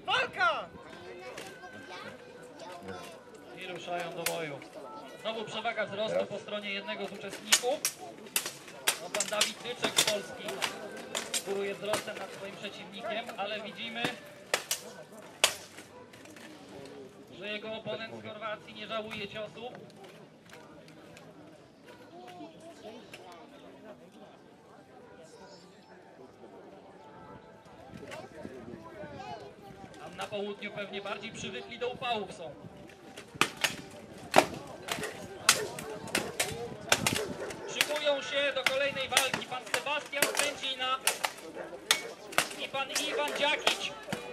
Walka! I ruszają do boju. Znowu przewaga wzrostu po stronie jednego z uczestników. No, pan Dawid Dyczek z Polski góruje wzrostem nad swoim przeciwnikiem, ale widzimy, że jego oponent z Chorwacji nie żałuje ciosów. Tam na południu pewnie bardziej przywykli do upałów są. Szykują się do kolejnej walki pan Sebastian Będzina i pan Iwan Dziakić.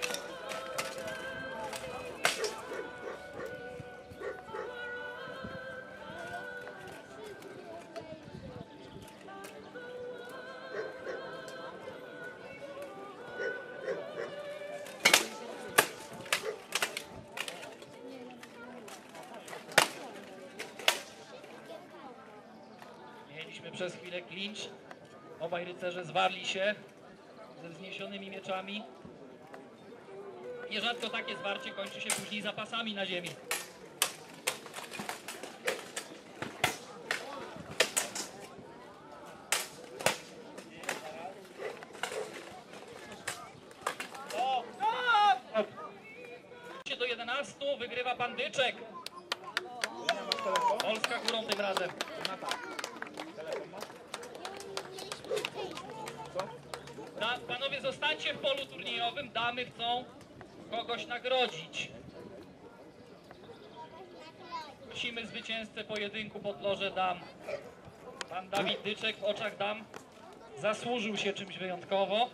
Mieliśmy przez chwilę klincz. Obaj rycerze zwarli się ze wzniesionymi mieczami. Nierzadko takie zwarcie kończy się później zapasami na ziemi. Do 11 wygrywa pan Dyczek. Polska górą tym razem. Panowie, zostańcie w polu turniejowym. Damy chcą kogoś nagrodzić. Prosimy zwycięzcę pojedynku pod loże dam. Pan Dawid Dyczek w oczach dam zasłużył się czymś wyjątkowo.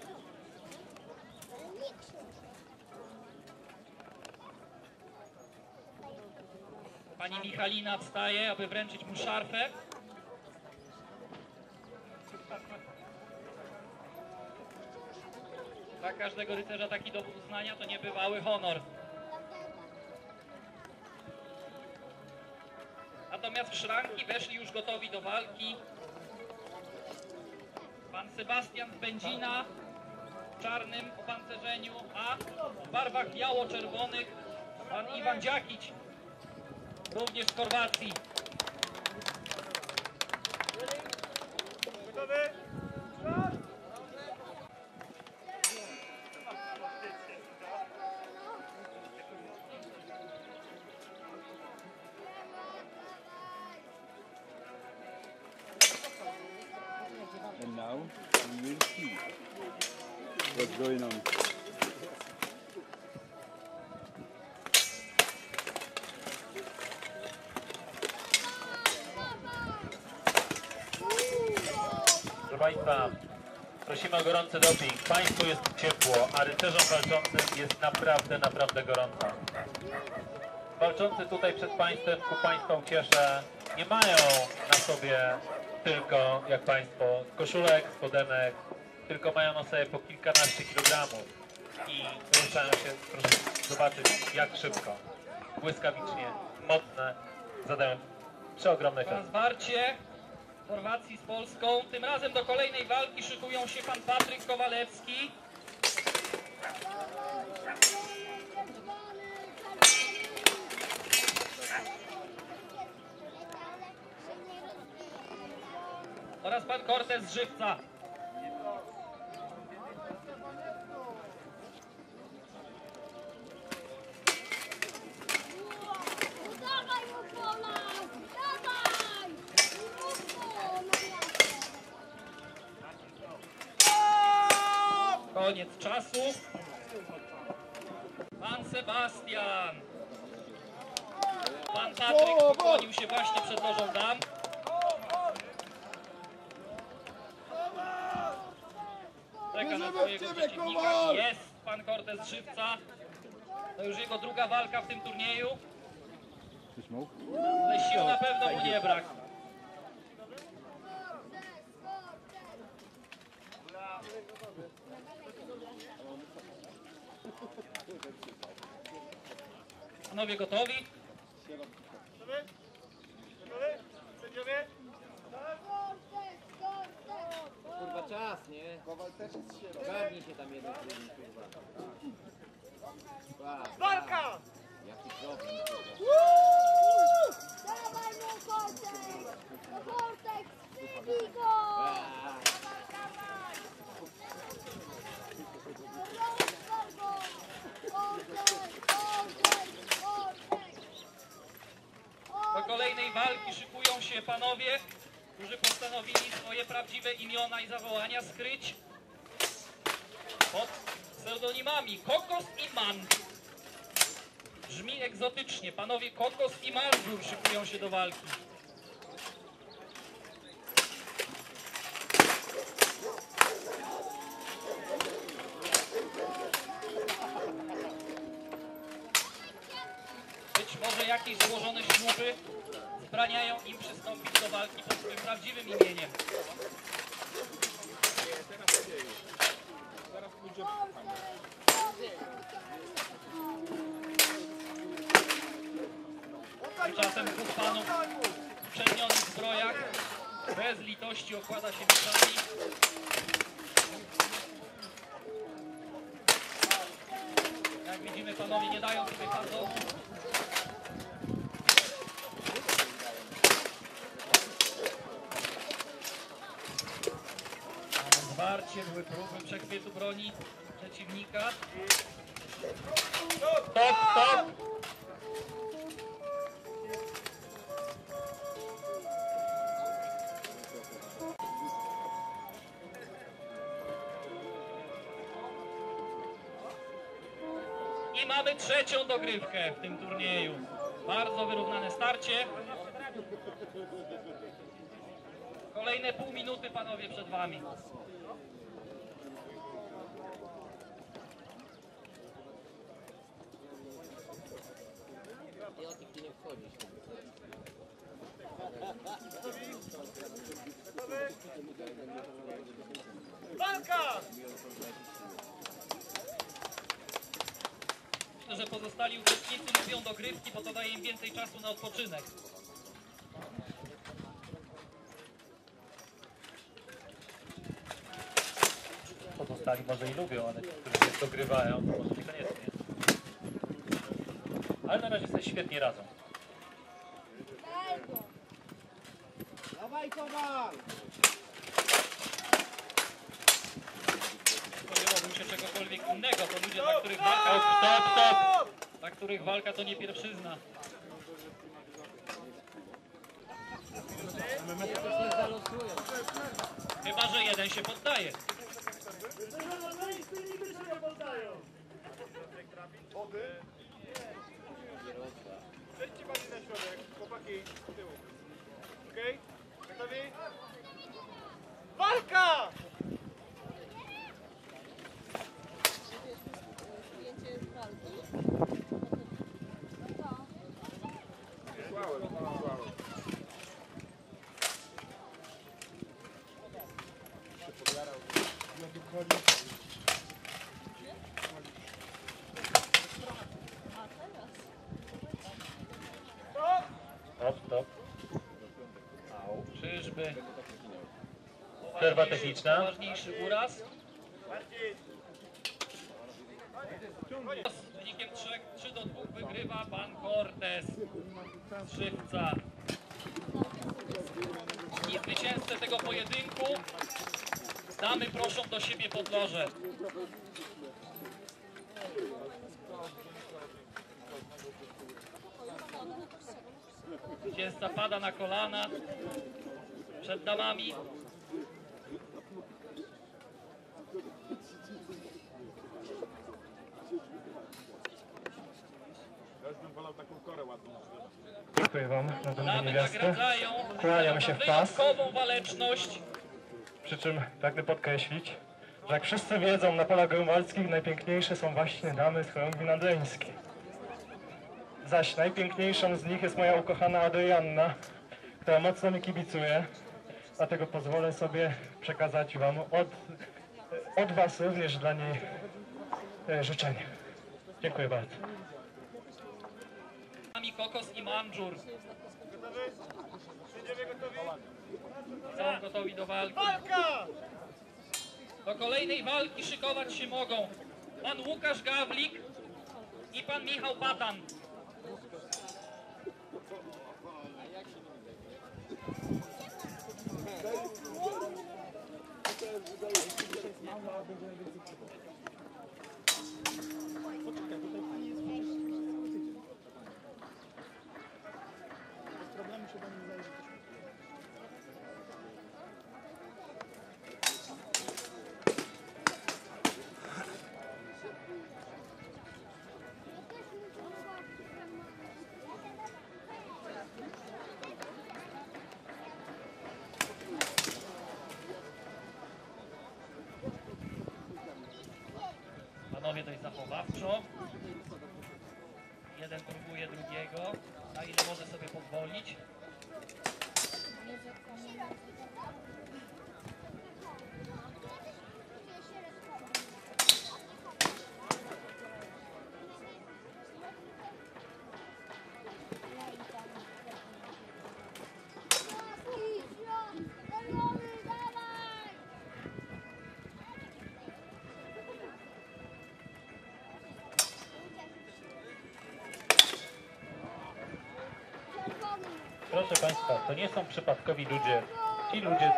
Pani Michalina wstaje, aby wręczyć mu szarfę. Dla każdego rycerza taki dowód uznania to niebywały honor. Natomiast w szranki weszli już gotowi do walki pan Sebastian Będzina w czarnym opancerzeniu, a w barwach biało-czerwonych pan Iwan Dziakić, również z Chorwacji. Gotowy? And now we will see what's going on. Proszę Państwa, prosimy o gorący doping. Państwu jest ciepło, a rycerzom walczącym jest naprawdę gorąco. Walczący tutaj przed Państwem, ku Państwa ucieszę, nie mają na sobie tylko, jak Państwo, koszulek, spodenek, tylko mają na sobie po kilkanaście kilogramów i ruszają się, proszę zobaczyć, jak szybko, błyskawicznie, mocne, zadają przeogromne ciosy. Zwarcie Chorwacji z Polską. Tym razem do kolejnej walki szykują się pan Patryk Kowalewski. Oraz pan Cortez z Żywca. Koniec czasu. Pan Sebastian. Pan Patryk pokłonił się właśnie przed lożą dam. Czeka na swojego przeciwnika. Jest pan Cortez z Żywca. To już jego druga walka w tym turnieju. Ale sił na pewno mu nie brak. Panowie gotowi? Gotowy? Gotowy? Sędziowie? Kurwa czas, nie? Kowal też jest sierot. Garnij się tam jeden, kurwa. kolejnej walki szykują się panowie, którzy postanowili swoje prawdziwe imiona i zawołania skryć pod pseudonimami Kokos i Mandzur. Brzmi egzotycznie. Panowie Kokos i Mandzur szykują się do walki. Być może jakieś złożone śluby zbraniają im przystąpić do walki pod swoim prawdziwym imieniem. Tymczasem dwóch panów w przeźnionych zbrojach bez litości okłada się mieczami. Jak widzimy, panowie nie dają sobie pardonu. Mamy zwarcie, były próby przechwytu broni przeciwnika. Stop, stop! I mamy trzecią dogrywkę w tym turnieju. Bardzo wyrównane starcie. Kolejne pół minuty, panowie, przed wami. Walka! Że pozostali uczestnicy lubią dogrywki, bo to daje im więcej czasu na odpoczynek. Pozostali może i lubią, ale ci, którzy się dogrywają, to może niekoniecznie. Ale na razie sobie świetnie radzą. Dawaj, Kowal! Spodziewałbym się czegokolwiek innego. To ludzie, dla których walka to nie pierwszyzna. Chyba że jeden się poddaje. Wody. Przejdźcie pani na środek, chłopaki z tyłu. Okej? Gotowi? Walka! Stop, stop. Czyżby Przerwa techniczna. poważniejszy uraz? Marcin! Z wynikiem 3-2 wygrywa pan Cortez z Żywca. I zwycięzcę tego pojedynku damy proszą do siebie pod lożę. Zwycięzca pada na kolana przed damami. Ja bym wolał taką korę ładną. Dziękuję Wam za tę Damy niewiastę. nagradzają Kłaniam się w pas. wyjątkową waleczność. Przy czym pragnę podkreślić, że jak wszyscy wiedzą, na polach grunwaldzkich najpiękniejsze są właśnie damy z chorągwi nadreńskiej. Zaś najpiękniejszą z nich jest moja ukochana Adrianna, która mocno mi kibicuje. Dlatego pozwolę sobie przekazać Wam od Was również dla niej życzenie. Dziękuję bardzo. Kokos i Mandzur Gotowy? Będziemy gotowi? są gotowi do walki. Walka! Do kolejnej walki szykować się mogą pan Łukasz Gawlik i pan Michał Patan. Bez problemu się zachowawczo. Jeden próbuje drugiego, na ile może sobie pozwolić. Proszę Państwa, to nie są przypadkowi ludzie. Ci ludzie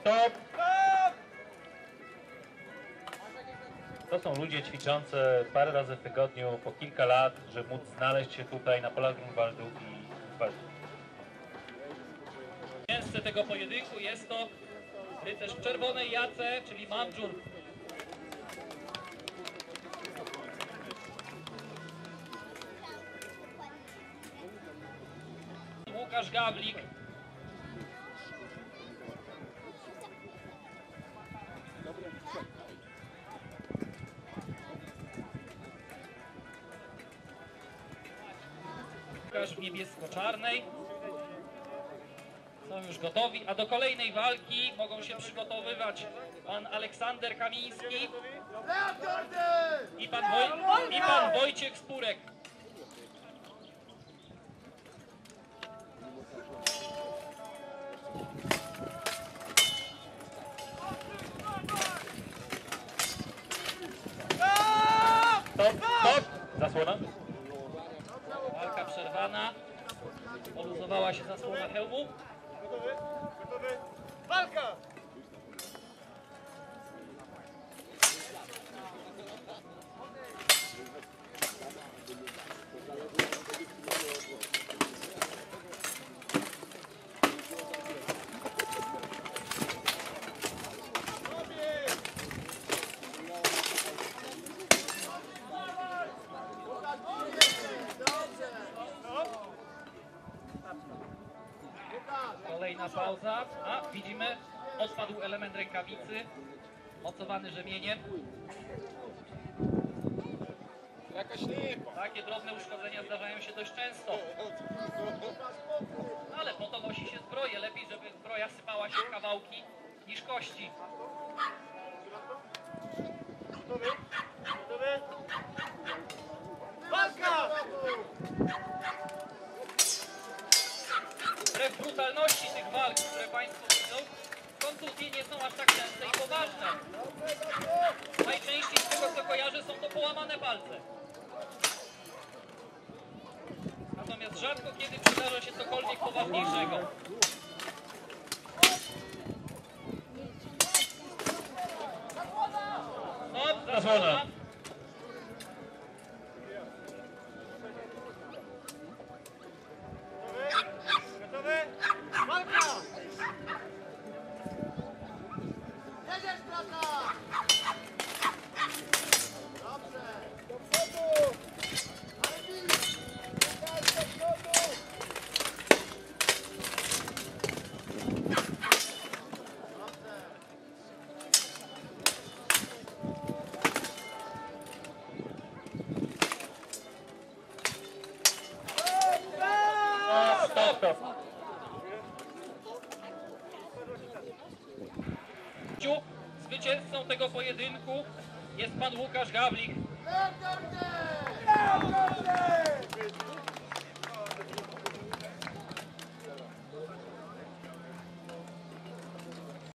to są ludzie ćwiczący parę razy w tygodniu, po kilka lat, żeby móc znaleźć się tutaj na polach Grunwaldu i walczyć. Zwycięzcą tego pojedynku jest to rycerz w czerwonej jace, czyli Mamdżur. Łukasz Gawlik. Łukasz w niebiesko-czarnej. Są już gotowi, a do kolejnej walki mogą się przygotowywać pan Aleksander Kamiński i pan Wojciech Spurek. Stop! Zasłona. Walka przerwana. Poluzowała się zasłona hełmu. Gotowy? Gotowy? Walka! Kolejna pauza. A, widzimy, odpadł element rękawicy, mocowany rzemieniem. Jakaś lipa. Takie drobne uszkodzenia zdarzają się dość często. Ale po to nosi się zbroję. Lepiej, żeby zbroja sypała się w kawałki niż kości. Gotowy? Gotowy? Walka! Wbrew brutalności tych walk, które Państwo widzą, kontuzje nie są aż tak częste i poważne. Najczęściej z tego, co kojarzę, są to połamane palce. Natomiast rzadko kiedy przydarza się cokolwiek poważniejszego. Stop, zasłona. Gotowy? Walka! Jedziesz, brata! Dobrze! Do przodu! Ale bić! Do przodu! Stop! Zwycięzcą tego pojedynku jest pan Łukasz Gawlik. Lekarze!